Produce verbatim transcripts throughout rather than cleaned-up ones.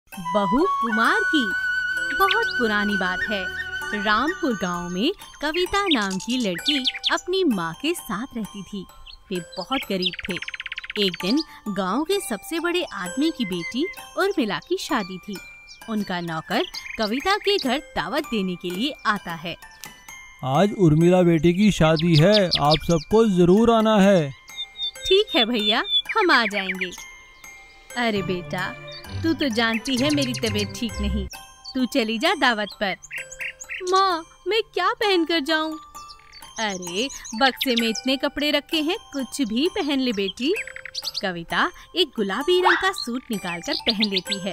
बहू कुमार की। बहुत पुरानी बात है। रामपुर गांव में कविता नाम की लड़की अपनी माँ के साथ रहती थी। वे बहुत गरीब थे। एक दिन गांव के सबसे बड़े आदमी की बेटी उर्मिला की शादी थी। उनका नौकर कविता के घर दावत देने के लिए आता है। आज उर्मिला बेटी की शादी है, आप सबको जरूर आना है। ठीक है भैया, हम आ जाएंगे। अरे बेटा, तू तो जानती है मेरी तबीयत ठीक नहीं, तू चली जा दावत पर। माँ, मैं क्या पहन कर जाऊं? अरे बक्से में इतने कपड़े रखे हैं, कुछ भी पहन ले बेटी। कविता एक गुलाबी रंग का सूट निकालकर पहन लेती है।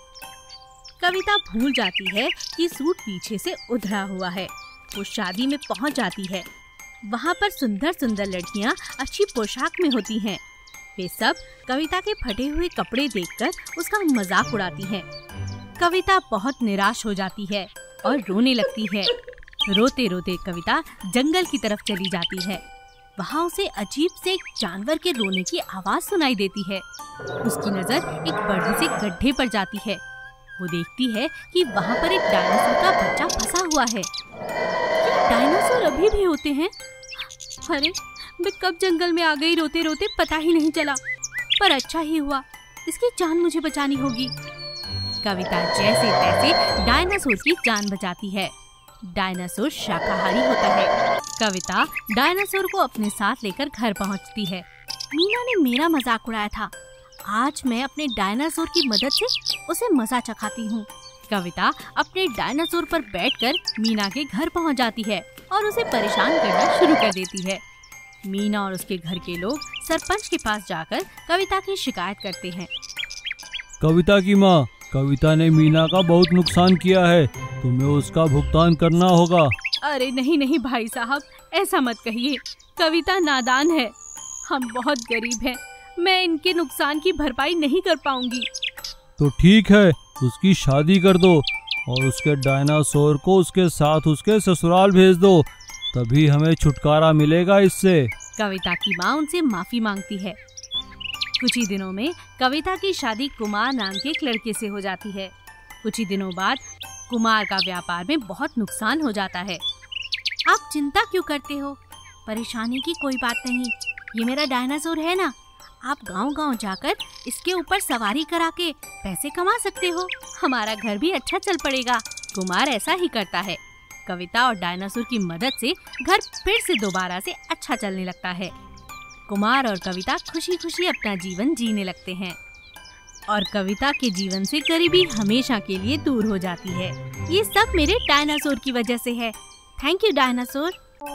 कविता भूल जाती है कि सूट पीछे से उधड़ा हुआ है। वो शादी में पहुंच जाती है। वहाँ पर सुंदर सुंदर लड़कियाँ अच्छी पोशाक में होती हैं। वे सब कविता के फटे हुए कपड़े देखकर उसका मजाक उड़ाती हैं। कविता बहुत निराश हो जाती है और रोने लगती है। रोते रोते कविता जंगल की तरफ चली जाती है। वहाँ उसे अजीब से एक जानवर के रोने की आवाज सुनाई देती है। उसकी नजर एक बड़े से गड्ढे पर जाती है। वो देखती है कि वहाँ पर एक डायनासोर का बच्चा फंसा हुआ है। क्या डायनासोर अभी भी होते हैं? अरे, मैं कब जंगल में आ गई रोते रोते, पता ही नहीं चला। पर अच्छा ही हुआ, इसकी जान मुझे बचानी होगी। कविता जैसे तैसे डायनासोर की जान बचाती है। डायनासोर शाकाहारी होता है। कविता डायनासोर को अपने साथ लेकर घर पहुंचती है। मीना ने मेरा मजाक उड़ाया था, आज मैं अपने डायनासोर की मदद से उसे मजा चखाती हूँ। कविता अपने डायनासोर पर बैठकर मीना के घर पहुँच जाती है और उसे परेशान करना शुरू कर देती है। मीना और उसके घर के लोग सरपंच के पास जाकर कविता की शिकायत करते हैं। कविता की माँ, कविता ने मीना का बहुत नुकसान किया है, तुम्हें उसका भुगतान करना होगा। अरे नहीं नहीं भाई साहब, ऐसा मत कहिए। कविता नादान है, हम बहुत गरीब हैं, मैं इनके नुकसान की भरपाई नहीं कर पाऊंगी। तो ठीक है, उसकी शादी कर दो और उसके डायनासोर को उसके साथ उसके ससुराल भेज दो, तभी हमें छुटकारा मिलेगा इससे। कविता की माँ उनसे माफी मांगती है। कुछ ही दिनों में कविता की शादी कुमार नाम के एक लड़के से हो जाती है। कुछ ही दिनों बाद कुमार का व्यापार में बहुत नुकसान हो जाता है। आप चिंता क्यों करते हो? परेशानी की कोई बात नहीं, ये मेरा डायनासोर है ना, आप गांव-गांव जाकर इसके ऊपर सवारी करा के पैसे कमा सकते हो। हमारा घर भी अच्छा चल पड़ेगा। कुमार ऐसा ही करता है। कविता और डायनासोर की मदद से घर फिर से दोबारा से अच्छा चलने लगता है। कुमार और कविता खुशी खुशी अपना जीवन जीने लगते हैं और कविता के जीवन से गरीबी हमेशा के लिए दूर हो जाती है। ये सब मेरे डायनासोर की वजह से है। Thank you dinosaur.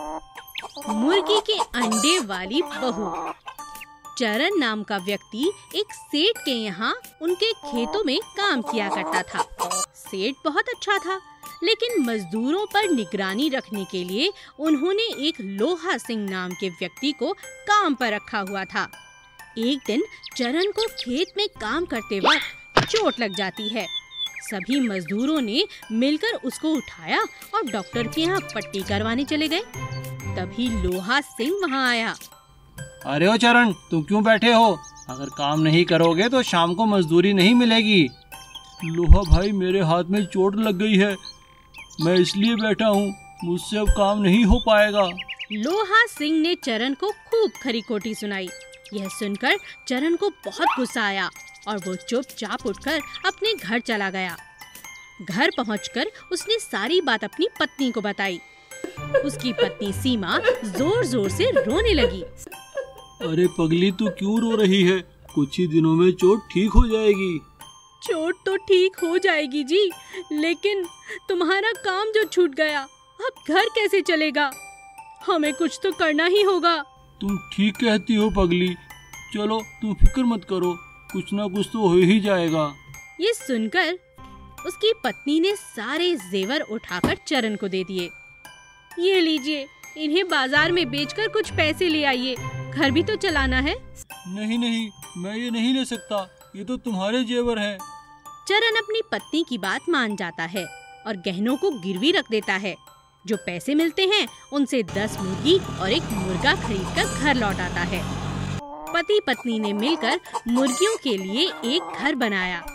मुर्गी के अंडे वाली बहू। चरण नाम का व्यक्ति एक सेठ के यहाँ उनके खेतों में काम किया करता था। सेठ बहुत अच्छा था, लेकिन मजदूरों पर निगरानी रखने के लिए उन्होंने एक लोहा सिंह नाम के व्यक्ति को काम पर रखा हुआ था। एक दिन चरण को खेत में काम करते वक्त चोट लग जाती है। सभी मजदूरों ने मिलकर उसको उठाया और डॉक्टर के यहाँ पट्टी करवाने चले गए। तभी लोहा सिंह वहाँ आया। अरे ओ चरण, तुम क्यों बैठे हो? अगर काम नहीं करोगे तो शाम को मजदूरी नहीं मिलेगी। लोहा भाई, मेरे हाथ में चोट लग गई है, मैं इसलिए बैठा हूँ, मुझसे अब काम नहीं हो पाएगा। लोहा सिंह ने चरण को खूब खरी खोटी सुनाई। यह सुनकर चरण को बहुत गुस्सा आया और वो चुपचाप उठकर अपने घर चला गया। घर पहुंचकर उसने सारी बात अपनी पत्नी को बताई। उसकी पत्नी सीमा जोर जोर से रोने लगी। अरे पगली, तू क्यों रो रही है? कुछ ही दिनों में चोट ठीक हो जाएगी। चोट तो ठीक हो जाएगी जी, लेकिन तुम्हारा काम जो छूट गया, अब घर कैसे चलेगा? हमें कुछ तो करना ही होगा। तुम ठीक कहती हो पगली, चलो तुम फिक्र मत करो, कुछ ना कुछ तो हो ही जाएगा। ये सुनकर उसकी पत्नी ने सारे जेवर उठाकर चरण को दे दिए। ये लीजिए, इन्हें बाजार में बेचकर कुछ पैसे ले आइए, घर भी तो चलाना है। नहीं नहीं, मैं ये नहीं ले सकता, ये तो तुम्हारे जेवर हैं। चरण अपनी पत्नी की बात मान जाता है और गहनों को गिरवी रख देता है। जो पैसे मिलते हैं उनसे दस मुर्गी और एक मुर्गा खरीदकर घर लौट आता है। पति पत्नी ने मिलकर मुर्गियों के लिए एक घर बनाया।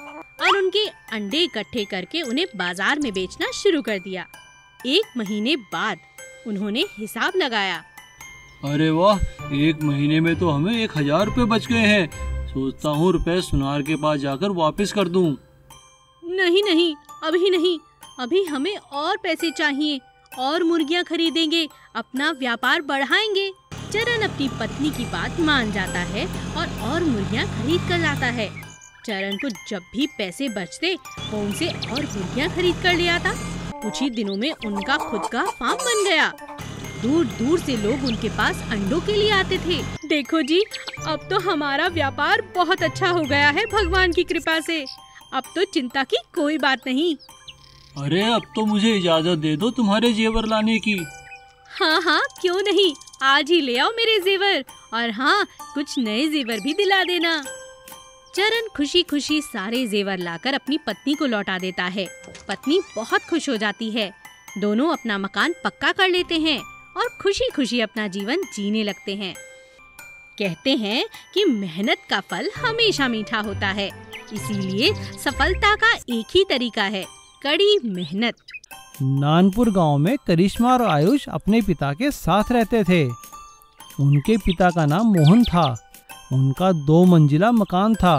और उनके अंडे इकट्ठे करके उन्हें बाजार में बेचना शुरू कर दिया। एक महीने बाद उन्होंने हिसाब लगाया। अरे वाह, एक महीने में तो हमें एक हजार रुपए बच गए हैं। सोचता हूँ रुपए सुनार के पास जाकर वापस कर दूं। नहीं नहीं, अभी नहीं, अभी हमें और पैसे चाहिए, और मुर्गियां खरीदेंगे, अपना व्यापार बढ़ाएंगे। चरण अपनी पत्नी की बात मान जाता है और और मुर्गियां खरीद कर लाता है। चरण को जब भी पैसे बचते वो उनसे और मुर्गियां खरीद कर ले आता। कुछ ही दिनों में उनका खुद का फार्म बन गया। दूर दूर से लोग उनके पास अंडों के लिए आते थे। देखो जी, अब तो हमारा व्यापार बहुत अच्छा हो गया है भगवान की कृपा से। अब तो चिंता की कोई बात नहीं। अरे अब तो मुझे इजाजत दे दो तुम्हारे जेवर लाने की। हाँ हाँ, क्यों नहीं, आज ही ले आओ मेरे जेवर, और हाँ, कुछ नए जेवर भी दिला देना। चरण खुशी खुशी सारे जेवर लाकर अपनी पत्नी को लौटा देता है। पत्नी बहुत खुश हो जाती है। दोनों अपना मकान पक्का कर लेते हैं और खुशी खुशी अपना जीवन जीने लगते हैं। कहते हैं कि मेहनत का फल हमेशा मीठा होता है, इसीलिए सफलता का एक ही तरीका है, कड़ी मेहनत। नानपुर गांव में करिश्मा और आयुष अपने पिता के साथ रहते थे। उनके पिता का नाम मोहन था। उनका दो मंजिला मकान था।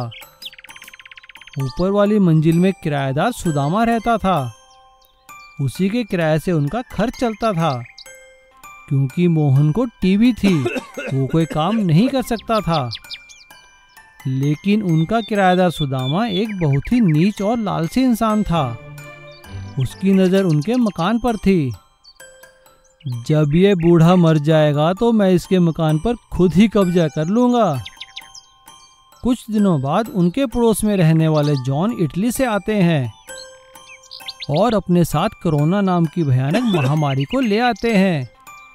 ऊपर वाली मंजिल में किराएदार सुदामा रहता था। उसी के किराए से उनका खर्च चलता था। क्योंकि मोहन को टीबी थी, वो कोई काम नहीं कर सकता था। लेकिन उनका किराएदार सुदामा एक बहुत ही नीच और लालची इंसान था। उसकी नज़र उनके मकान पर थी। जब ये बूढ़ा मर जाएगा तो मैं इसके मकान पर खुद ही कब्जा कर लूँगा। कुछ दिनों बाद उनके पड़ोस में रहने वाले जॉन इटली से आते हैं और अपने साथ कोरोना नाम की भयानक महामारी को ले आते हैं।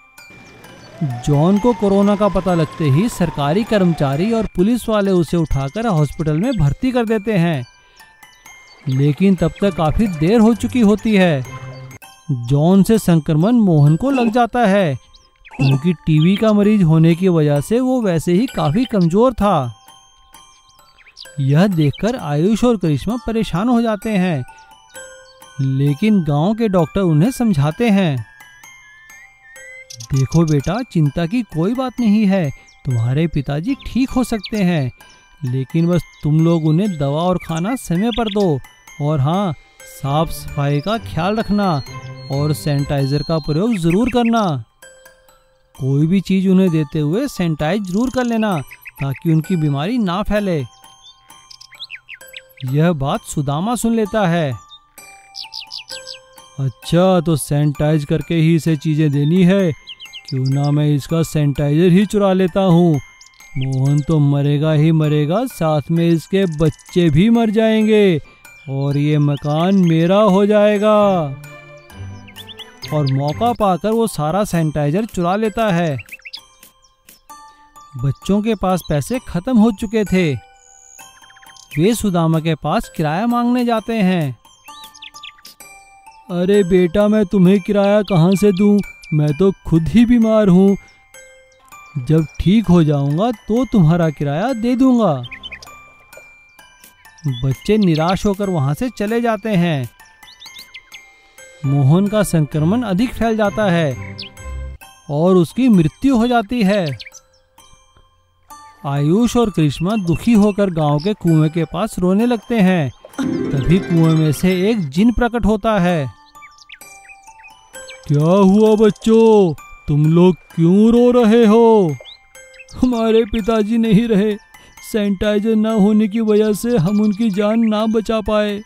जॉन को कोरोना का पता लगते ही सरकारी कर्मचारी और पुलिस वाले उसे उठाकर हॉस्पिटल में भर्ती कर देते हैं। लेकिन तब तक काफी देर हो चुकी होती है। जॉन से संक्रमण मोहन को लग जाता है, क्योंकि टीबी का मरीज होने की वजह से वो वैसे ही काफी कमजोर था। यह देखकर आयुष और करिश्मा परेशान हो जाते हैं, लेकिन गांव के डॉक्टर उन्हें समझाते हैं। देखो बेटा, चिंता की कोई बात नहीं है, तुम्हारे पिताजी ठीक हो सकते हैं, लेकिन बस तुम लोग उन्हें दवा और खाना समय पर दो, और हाँ, साफ सफाई का ख्याल रखना और सैनिटाइजर का प्रयोग जरूर करना। कोई भी चीज उन्हें देते हुए सैनिटाइज जरूर कर लेना, ताकि उनकी बीमारी ना फैले। यह बात सुदामा सुन लेता है। अच्छा, तो सैनिटाइज करके ही इसे चीजें देनी है, क्यों ना मैं इसका सैनिटाइजर ही चुरा लेता हूँ। मोहन तो मरेगा ही मरेगा, साथ में इसके बच्चे भी मर जाएंगे और ये मकान मेरा हो जाएगा। और मौका पाकर वो सारा सैनिटाइजर चुरा लेता है। बच्चों के पास पैसे खत्म हो चुके थे। वे सुदामा के पास किराया मांगने जाते हैं। अरे बेटा, मैं तुम्हें किराया कहाँ से दूं? मैं तो खुद ही बीमार हूँ। जब ठीक हो जाऊंगा तो तुम्हारा किराया दे दूंगा। बच्चे निराश होकर वहां से चले जाते हैं। मोहन का संक्रमण अधिक फैल जाता है और उसकी मृत्यु हो जाती है। आयुष और करिश्मा दुखी होकर गांव के कुएं के पास रोने लगते हैं। तभी कुएं में से एक जिन प्रकट होता है। क्या हुआ बच्चों, तुम लोग क्यों रो रहे हो? हमारे पिताजी नहीं रहे, सैनिटाइजर ना होने की वजह से हम उनकी जान ना बचा पाए।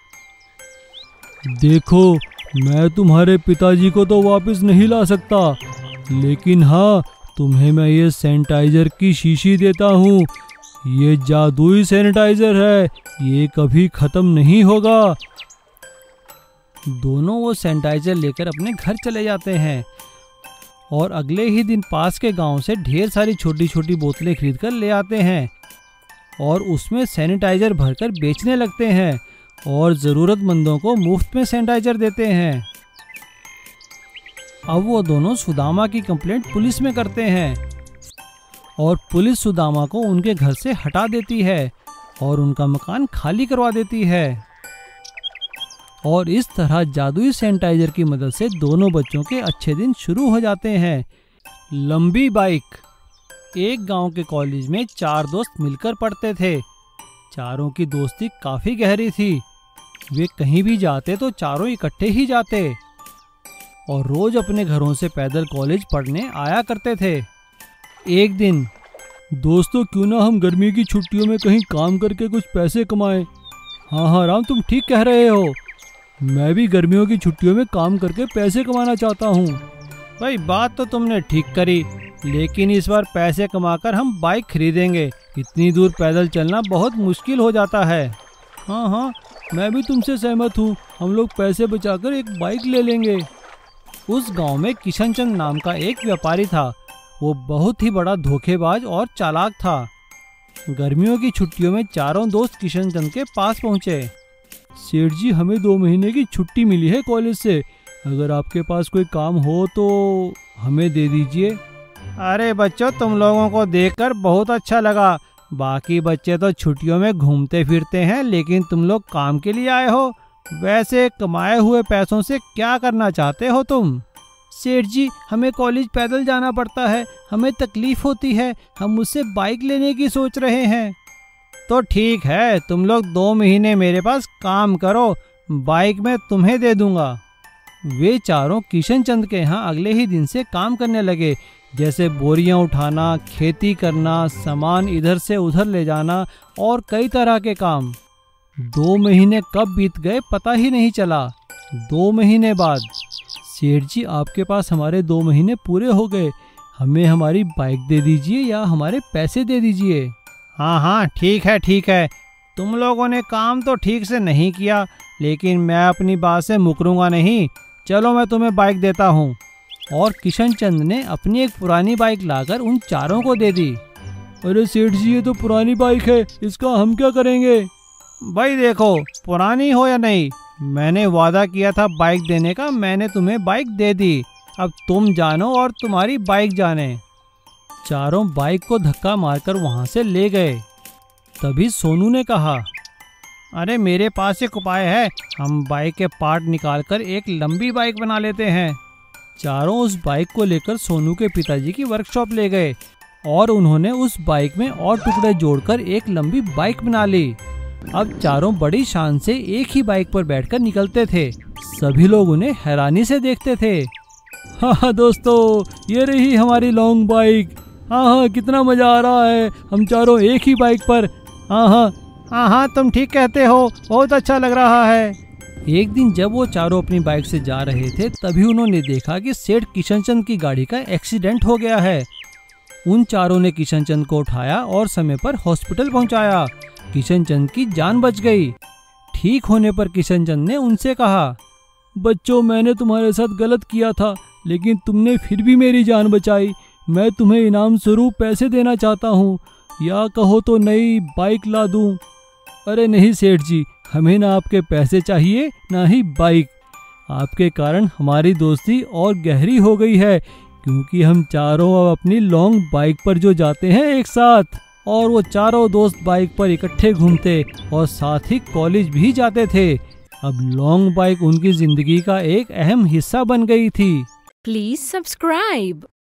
देखो, मैं तुम्हारे पिताजी को तो वापस नहीं ला सकता, लेकिन हाँ, तुम्हें मैं ये सैनिटाइजर की शीशी देता हूँ। ये जादुई सैनिटाइजर है, ये कभी खत्म नहीं होगा। दोनों वो सैनिटाइजर लेकर अपने घर चले जाते हैं और अगले ही दिन पास के गांव से ढेर सारी छोटी छोटी बोतलें खरीद कर ले आते हैं और उसमें सैनिटाइजर भरकर बेचने लगते हैं और ज़रूरतमंदों को मुफ्त में सैनिटाइजर देते हैं। अब वो दोनों सुदामा की कंप्लेंट पुलिस में करते हैं और पुलिस सुदामा को उनके घर से हटा देती है और उनका मकान खाली करवा देती है। और इस तरह जादुई सैनिटाइजर की मदद से दोनों बच्चों के अच्छे दिन शुरू हो जाते हैं। लंबी बाइक। एक गांव के कॉलेज में चार दोस्त मिलकर पढ़ते थे। चारों की दोस्ती काफ़ी गहरी थी। वे कहीं भी जाते तो चारों इकट्ठे ही जाते और रोज अपने घरों से पैदल कॉलेज पढ़ने आया करते थे। एक दिन, दोस्तों क्यों ना हम गर्मी की छुट्टियों में कहीं काम करके कुछ पैसे कमाएं। हाँ हाँ राम, तुम ठीक कह रहे हो। मैं भी गर्मियों की छुट्टियों में काम करके पैसे कमाना चाहता हूँ। भाई बात तो तुमने ठीक करी, लेकिन इस बार पैसे कमाकर हम बाइक खरीदेंगे। इतनी दूर पैदल चलना बहुत मुश्किल हो जाता है। हाँ हाँ, मैं भी तुमसे सहमत हूँ। हम लोग पैसे बचाकर एक बाइक ले लेंगे। उस गांव में किशनचंद नाम का एक व्यापारी था। वो बहुत ही बड़ा धोखेबाज और चालाक था। गर्मियों की छुट्टियों में चारों दोस्त किशनचंद के पास पहुंचे। सेठ जी, हमें दो महीने की छुट्टी मिली है कॉलेज से। अगर आपके पास कोई काम हो तो हमें दे दीजिए। अरे बच्चों, तुम लोगों को देखकर बहुत अच्छा लगा। बाकी बच्चे तो छुट्टियों में घूमते फिरते हैं, लेकिन तुम लोग काम के लिए आए हो। वैसे कमाए हुए पैसों से क्या करना चाहते हो तुम? सेठ जी, हमें कॉलेज पैदल जाना पड़ता है, हमें तकलीफ होती है। हम उससे बाइक लेने की सोच रहे हैं। तो ठीक है, तुम लोग दो महीने मेरे पास काम करो, बाइक मैं तुम्हें दे दूंगा। वे चारों किशनचंद के यहाँ अगले ही दिन से काम करने लगे, जैसे बोरियां उठाना, खेती करना, सामान इधर से उधर ले जाना और कई तरह के काम। दो महीने कब बीत गए पता ही नहीं चला। दो महीने बाद, सेठ जी, आपके पास हमारे दो महीने पूरे हो गए। हमें हमारी बाइक दे दीजिए या हमारे पैसे दे दीजिए। हाँ हाँ, ठीक है ठीक है। तुम लोगों ने काम तो ठीक से नहीं किया, लेकिन मैं अपनी बात से मुकरूंगा नहीं। चलो मैं तुम्हें बाइक देता हूँ। और किशनचंद ने अपनी एक पुरानी बाइक लाकर उन चारों को दे दी। अरे सेठ जी, ये तो पुरानी बाइक है, इसका हम क्या करेंगे? भाई देखो, पुरानी हो या नहीं, मैंने वादा किया था बाइक देने का, मैंने तुम्हें बाइक दे दी। अब तुम जानो और तुम्हारी बाइक जाने। चारों बाइक को धक्का मारकर वहां से ले गए। तभी सोनू ने कहा, अरे मेरे पास एक उपाय है, हम बाइक के पार्ट निकालकर एक लंबी बाइक बना लेते हैं। चारों उस बाइक को लेकर सोनू के पिताजी की वर्कशॉप ले गए और उन्होंने उस बाइक में और टुकड़े जोड़कर एक लंबी बाइक बना ली। अब चारों बड़ी शान से एक ही बाइक पर बैठकर निकलते थे। सभी लोग उन्हें हैरानी से देखते थे। हाँ हाँ दोस्तों, ये रही हमारी लॉन्ग बाइक। हाँ हाँ, कितना मजा आ रहा है, हम चारों एक ही बाइक पर। हाँ हाँ हाँ हाँ, तुम ठीक कहते हो, बहुत अच्छा लग रहा है। एक दिन जब वो चारों अपनी बाइक से जा रहे थे, तभी उन्होंने देखा कि सेठ किशनचंद की गाड़ी का एक्सीडेंट हो गया है। उन चारों ने किशनचंद को उठाया और समय पर हॉस्पिटल पहुंचाया। किशनचंद की जान बच गई। ठीक होने पर किशनचंद ने उनसे कहा, बच्चों, मैंने तुम्हारे साथ गलत किया था, लेकिन तुमने फिर भी मेरी जान बचाई। मैं तुम्हें इनाम स्वरूप पैसे देना चाहता हूँ, या कहो तो नई बाइक ला दूँ। अरे नहीं सेठ जी, हमें ना आपके पैसे चाहिए ना ही बाइक। आपके कारण हमारी दोस्ती और गहरी हो गई है, क्योंकि हम चारों अब अपनी लॉन्ग बाइक पर जो जाते हैं एक साथ, और वो चारों दोस्त बाइक पर इकट्ठे घूमते और साथ ही कॉलेज भी जाते थे। अब लॉन्ग बाइक उनकी जिंदगी का एक अहम हिस्सा बन गई थी। Please subscribe.